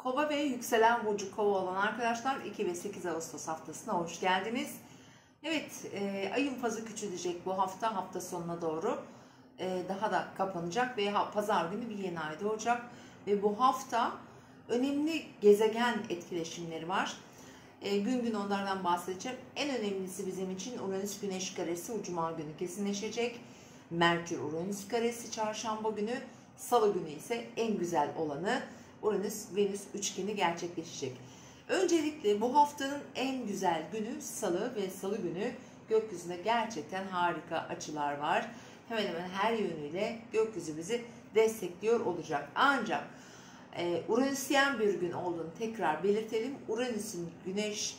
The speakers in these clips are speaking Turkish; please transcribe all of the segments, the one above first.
Kova ve yükselen burcu Kova olan arkadaşlar 2 ve 8 Ağustos haftasına hoş geldiniz. Evet, ayın fazı küçülecek bu hafta sonuna doğru daha da kapanacak ve pazar günü bir yeni ay doğacak. Ve bu hafta önemli gezegen etkileşimleri var. Gün gün onlardan bahsedeceğim. En önemlisi bizim için Uranüs Güneş karesi o Cuma günü kesinleşecek. Merkür Uranüs karesi çarşamba günü, salı günü ise en güzel olanı Uranüs-Venüs üçgeni gerçekleşecek. Öncelikle bu haftanın en güzel günü salı ve salı günü gökyüzünde gerçekten harika açılar var. Hemen hemen her yönüyle gökyüzü bizi destekliyor olacak. Ancak Uranüsyen bir gün olduğunu tekrar belirtelim. Uranüs'ün Güneş,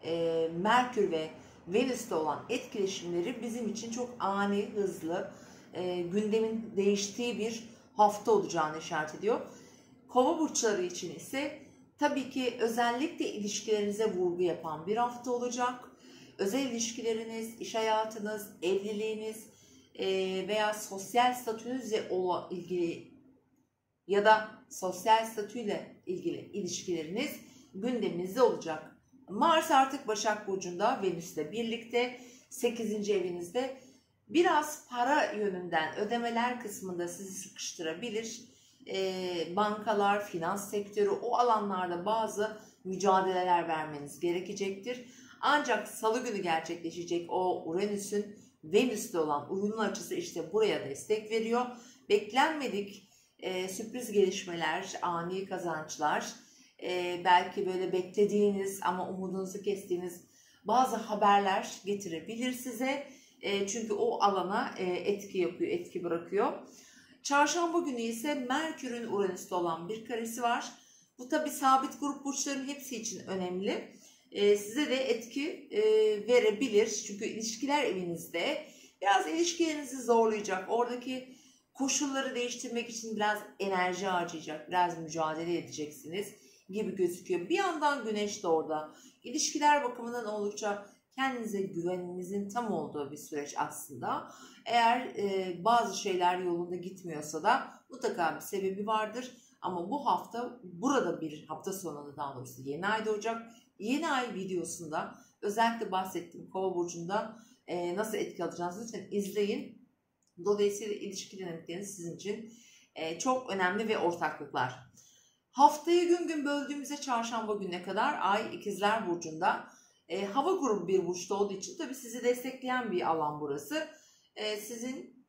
Merkür ve Venüs'te olan etkileşimleri bizim için çok ani, hızlı, gündemin değiştiği bir hafta olacağını işaret ediyor. Kova burçları için ise tabii ki özellikle ilişkilerinize vurgu yapan bir hafta olacak. Özel ilişkileriniz, iş hayatınız, evliliğiniz veya sosyal statünüzle ilgili ya da sosyal statüyle ilgili ilişkileriniz gündeminizde olacak. Mars artık Başak Burcu'nda Venüs'le birlikte 8. evinizde biraz para yönünden ödemeler kısmında sizi sıkıştırabilir. Bankalar, finans sektörü o alanlarda bazı mücadeleler vermeniz gerekecektir. Ancak salı günü gerçekleşecek o Uranüs'ün Venüs'te olan uyumlu açısı işte buraya destek veriyor. Beklenmedik sürpriz gelişmeler, ani kazançlar, belki böyle beklediğiniz ama umudunuzu kestiğiniz bazı haberler getirebilir size. Çünkü o alana etki yapıyor, etki bırakıyor. Çarşamba günü ise Merkür'ün Uranüs'te olan bir karesi var. Bu tabi sabit grup burçların hepsi için önemli. Size de etki verebilir. Çünkü ilişkiler evinizde biraz ilişkilerinizi zorlayacak. Oradaki koşulları değiştirmek için biraz enerji harcayacak, biraz mücadele edeceksiniz gibi gözüküyor. Bir yandan Güneş de orada. İlişkiler bakımından oldukça kendinize güveninizin tam olduğu bir süreç aslında. Eğer bazı şeyler yolunda gitmiyorsa da mutlaka bir sebebi vardır. Ama bu hafta burada bir hafta sonunda daha doğrusu yeni ay doğacak. Yeni ay videosunda özellikle bahsettiğim Kova burcunda nasıl etki alacağınızı lütfen izleyin. Dolayısıyla ilişki dinamikleriniz sizin için çok önemli ve ortaklıklar. Haftayı gün gün böldüğümüzde çarşamba gününe kadar ay İkizler Burcu'nda hava grubu bir burçta olduğu için tabii sizi destekleyen bir alan burası. Sizin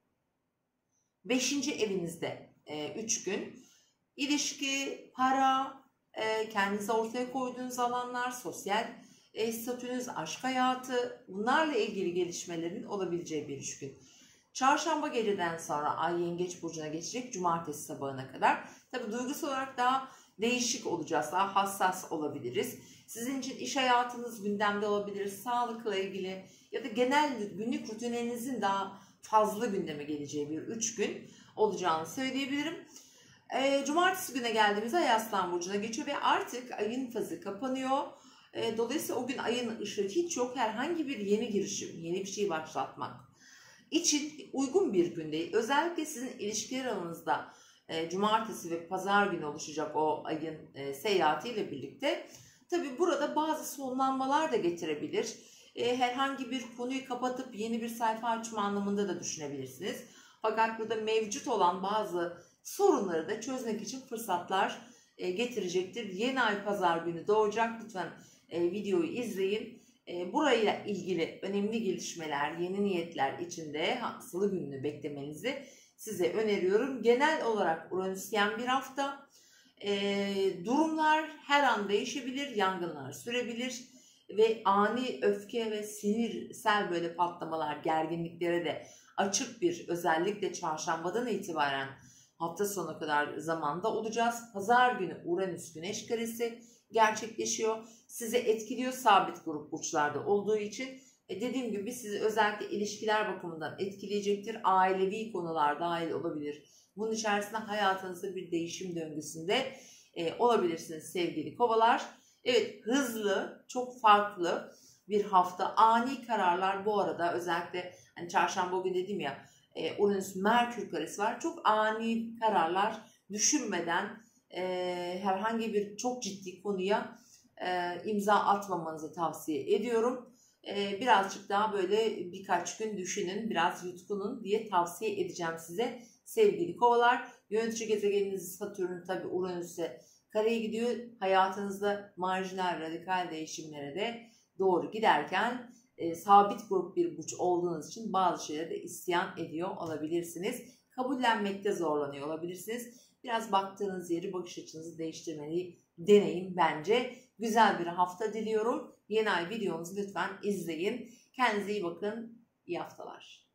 5. evinizde 3 gün. İlişki, para, kendinize ortaya koyduğunuz alanlar, sosyal statünüz, aşk hayatı bunlarla ilgili gelişmelerin olabileceği bir 3 gün. Çarşamba geceden sonra ay Yengeç Burcu'na geçecek cumartesi sabahına kadar. Tabii duygusal olarak daha değişik olacağız, daha hassas olabiliriz. Sizin için iş hayatınız gündemde olabilir, sağlıkla ilgili ya da genel günlük rutininizin daha fazla gündeme geleceği bir 3 gün olacağını söyleyebilirim. Cumartesi güne geldiğimizde Ay Aslan Burcu'na geçiyor ve artık ayın fazı kapanıyor. Dolayısıyla o gün ayın ışığı hiç yok. Herhangi bir yeni girişim, yeni bir şey başlatmak için uygun bir gün değil. Özellikle sizin ilişkiler alanınızda cumartesi ve pazar günü oluşacak o ayın seyahatiyle birlikte tabi burada bazı sonlanmalar da getirebilir. Herhangi bir konuyu kapatıp yeni bir sayfa açma anlamında da düşünebilirsiniz. Fakat burada mevcut olan bazı sorunları da çözmek için fırsatlar getirecektir. Yeni ay pazar günü doğacak. Lütfen videoyu izleyin. Burayla ilgili önemli gelişmeler, yeni niyetler içinde salı gününü beklemenizi size öneriyorum. Genel olarak Uranüsyen bir hafta. Durumlar her an değişebilir, yangınlar sürebilir ve ani öfke ve sinirsel böyle patlamalar, gerginliklere de açık bir özellikle çarşambadan itibaren hafta sonuna kadar zamanda olacağız. Pazar günü Uranüs Güneş karesi gerçekleşiyor. Sizi etkiliyor sabit grup burçlarda olduğu için. Dediğim gibi sizi özellikle ilişkiler bakımından etkileyecektir. Ailevi konular dahil olabilir. Bunun içerisinde hayatınızda bir değişim döngüsünde olabilirsiniz sevgili kovalar. Evet, hızlı, çok farklı bir hafta. Ani kararlar bu arada özellikle hani çarşamba günü dedim ya Uranüs Merkür karesi var. Çok ani kararlar düşünmeden herhangi bir çok ciddi konuya imza atmamanızı tavsiye ediyorum. Birazcık daha böyle birkaç gün düşünün, biraz yutkunun diye tavsiye edeceğim size sevgili kovalar. Yönetici gezegeniniz Satürn tabi Uranüs'e kareye gidiyor. Hayatınızda marjinal radikal değişimlere de doğru giderken sabit grup bir burç olduğunuz için bazı şeylere de isyan ediyor olabilirsiniz. Kabullenmekte zorlanıyor olabilirsiniz. Biraz baktığınız yeri, bakış açınızı değiştirmeyi deneyin bence. Güzel bir hafta diliyorum. Yeni ay videomuzu lütfen izleyin. Kendinize iyi bakın. İyi haftalar.